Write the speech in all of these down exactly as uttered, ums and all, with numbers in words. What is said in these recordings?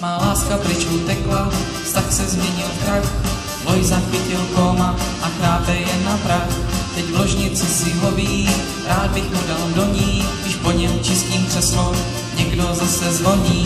má láska pryč utekla, vztah se změnil v krach. Loj zachytil koma a chrápe jen na prach. Teď v ložnici si hoví, rád bych mu dal do ní, když po něm čistím křeslo, někdo zase zvoní.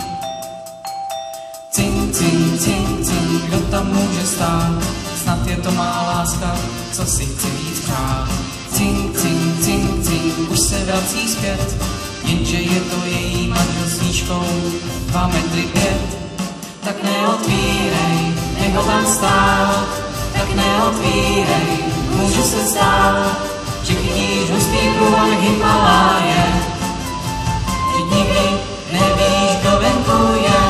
Cing, cing, cing, cing, kdo tam může stát? Snad je to má láska, co si chci víc přát. Cing, cing, cing, cing, už se vrací zpět, jenže je to její manžel s výškou dva metry pět. Tak neotvírej, nech ho tam stát, tak neotvírej, může se stát, že chytíš hustý průvalek Himaláje, že nikdy nevíš, kdo venku je.